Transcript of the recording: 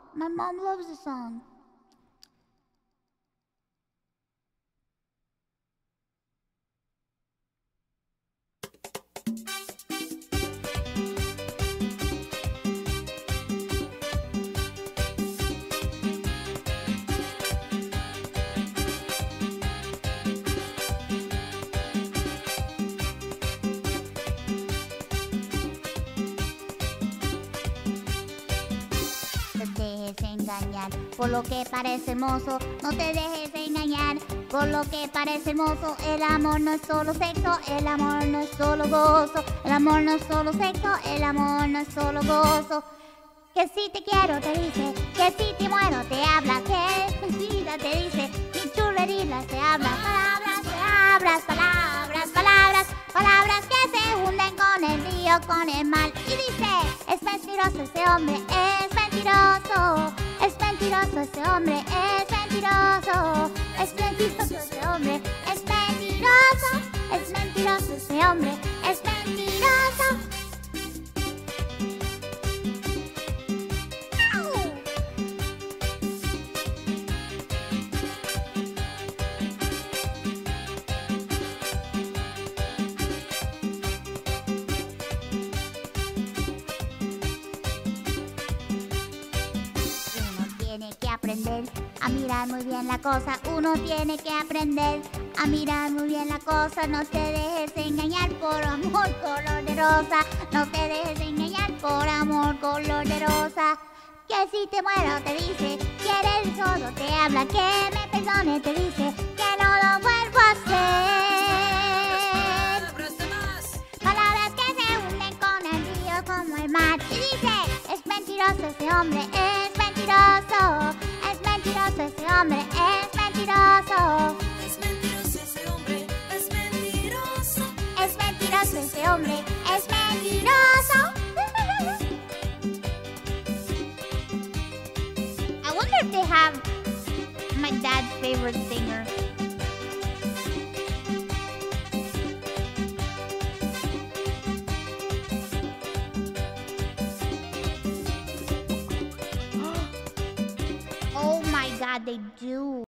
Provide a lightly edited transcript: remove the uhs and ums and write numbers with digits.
My mom loves the song. Engañar por lo que parece hermoso, no te dejes engañar por lo que parece hermoso. El amor no es solo sexo, el amor no es solo gozo, el amor no es solo sexo, el amor no es solo gozo. Que si te quiero te dice, que si te muero te habla, que mi vida te dice, mi chulería te habla. Palabras, palabras, palabras, palabras, palabras que se hunden con el río, con el mal. Y dice, es mentiroso ese hombre, es mentiroso. Es mentiroso ese hombre, es mentiroso. Es mentiroso ese hombre, es mentiroso. Es mentiroso ese hombre, es mentiroso. A mirar muy bien la cosa, uno tiene que aprender a mirar muy bien la cosa. No te dejes engañar por amor color de rosa, no te dejes engañar por amor color de rosa. Que si te muero te dice, que eres todo te habla, que me perdone te dice, que no lo vuelvo a hacer. Palabras que se hunden con el río como el mar. Y dice, es mentiroso ese hombre, es mentiroso. Es mentiroso ese hombre, es mentiroso. Es mentiroso ese hombre, es mentiroso. Es mentiroso ese hombre, es mentiroso. I wonder if they have my dad's favorite singer. Oh my God, they do.